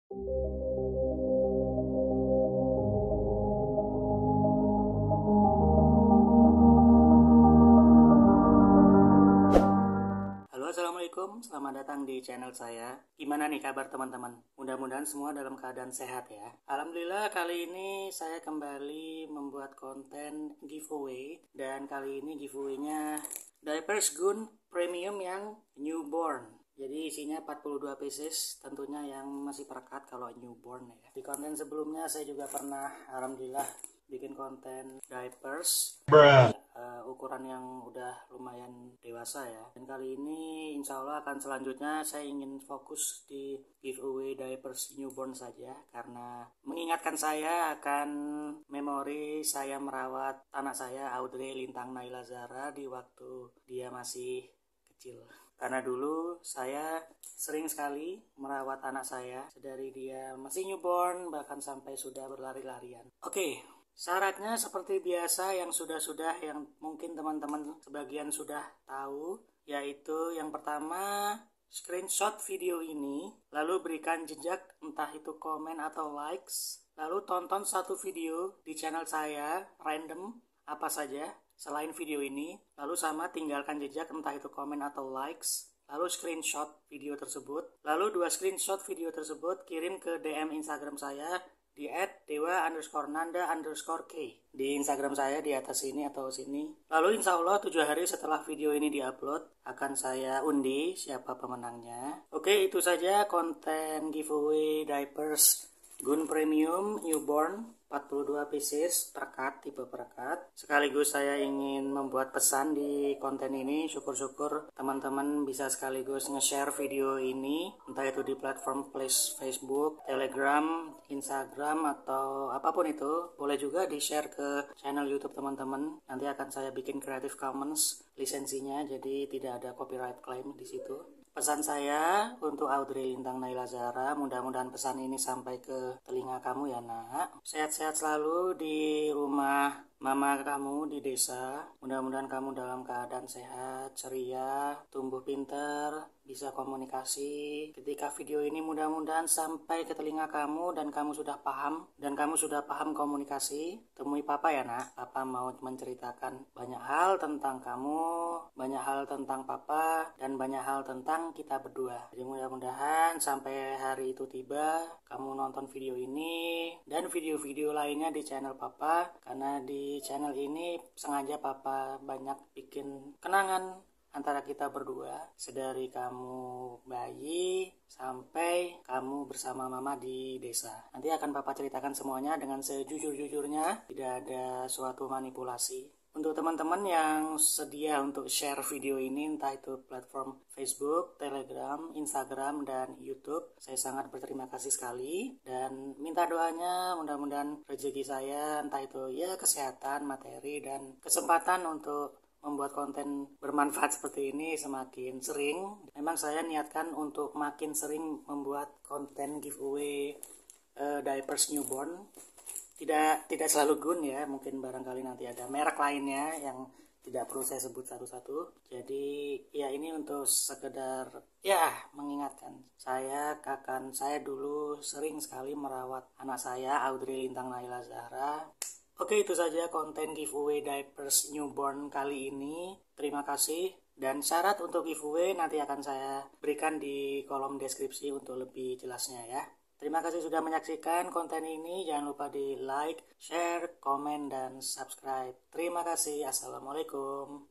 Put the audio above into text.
Halo, assalamualaikum. Selamat datang di channel saya. Gimana nih kabar teman-teman? Mudah-mudahan semua dalam keadaan sehat ya. Alhamdulillah kali ini saya kembali membuat konten giveaway. Dan kali ini giveaway-nya Diapers Gun Premium yang newborn. Jadi isinya 42 pieces, tentunya yang masih perekat kalau newborn ya. Di konten sebelumnya saya juga pernah, alhamdulillah, bikin konten diapers ukuran yang udah lumayan dewasa ya. Dan kali ini insya Allah akan selanjutnya saya ingin fokus di giveaway diapers newborn saja, karena mengingatkan saya akan memori saya merawat anak saya Audrey Lintang Naila Zahra di waktu dia masih kecil. Karena dulu saya sering sekali merawat anak saya dari dia masih newborn bahkan sampai sudah berlari-larian. Oke, syaratnya seperti biasa yang sudah-sudah yang mungkin teman-teman sebagian sudah tahu, yaitu yang pertama screenshot video ini, lalu berikan jejak entah itu komen atau likes, lalu tonton satu video di channel saya random apa saja selain video ini, lalu sama tinggalkan jejak entah itu komen atau likes, lalu screenshot video tersebut, lalu 2 screenshot video tersebut kirim ke DM Instagram saya di @dewa_nanda_k di Instagram saya di atas sini atau sini. Lalu insya Allah 7 hari setelah video ini diupload akan saya undi siapa pemenangnya. Oke, itu saja konten giveaway diapers Gun Premium Newborn 42 pieces perekat, tipe perekat. Sekaligus saya ingin membuat pesan di konten ini. Syukur-syukur teman-teman bisa sekaligus nge-share video ini, entah itu di platform Facebook, Telegram, Instagram, atau apapun itu. Boleh juga di-share ke channel YouTube teman-teman. Nanti akan saya bikin Creative Commons lisensinya, jadi tidak ada copyright claim di situ. Pesan saya untuk Audrey Lintang Naila Zahra, mudah-mudahan pesan ini sampai ke telinga kamu ya nak. Sehat-sehat selalu di rumah mama kamu di desa. Mudah-mudahan kamu dalam keadaan sehat, ceria, tumbuh pintar, bisa komunikasi. Ketika video ini mudah-mudahan sampai ke telinga kamu dan kamu sudah paham komunikasi, temui papa ya nak. Papa mau menceritakan banyak hal tentang kamu, banyak hal tentang papa, dan banyak hal tentang kita berdua. Jadi mudah-mudahan sampai hari itu tiba, kamu nonton video ini dan video-video lainnya di channel papa, karena di channel ini sengaja papa banyak bikin kenangan antara kita berdua, sedari kamu bayi sampai kamu bersama mama di desa. Nanti akan papa ceritakan semuanya dengan sejujur-jujurnya, tidak ada suatu manipulasi. Untuk teman-teman yang sedia untuk share video ini, entah itu platform Facebook, Telegram, Instagram, dan YouTube, saya sangat berterima kasih sekali dan minta doanya mudah-mudahan rezeki saya, entah itu ya kesehatan, materi, dan kesempatan untuk membuat konten bermanfaat seperti ini semakin sering. Memang saya niatkan untuk makin sering membuat konten giveaway diapers newborn. Tidak selalu Gun ya, mungkin barangkali nanti ada merek lainnya yang tidak perlu saya sebut satu-satu. Jadi ya ini untuk sekedar ya mengingatkan saya dulu sering sekali merawat anak saya Audrey Lintang Naila Zahra. Oke, itu saja konten giveaway diapers newborn kali ini. Terima kasih. Dan syarat untuk giveaway nanti akan saya berikan di kolom deskripsi untuk lebih jelasnya ya. Terima kasih sudah menyaksikan konten ini. Jangan lupa di like, share, komen, dan subscribe. Terima kasih. Assalamualaikum.